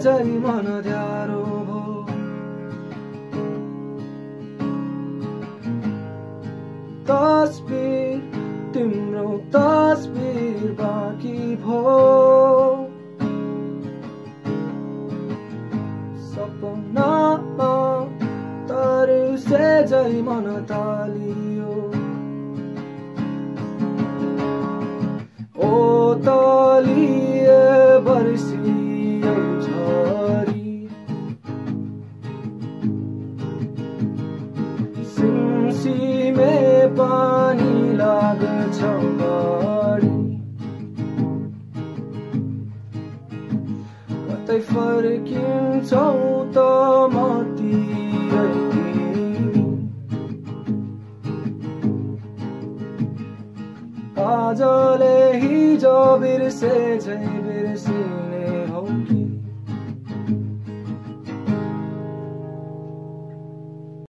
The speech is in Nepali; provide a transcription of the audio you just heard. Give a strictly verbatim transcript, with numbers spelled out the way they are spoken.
झै मन ध्यारो भो। तस्बिर तिम्रो तस्बिर बाँकी भो। सपनामा तर्से झै मन तालियो। ओ तलिए बर्सियो झरी। सिमसिमे पानी लाग्छ बढी। कतै फर्किन्छौ त मतिरै तिमी। आजले हिजो बिर्से झै बिर्से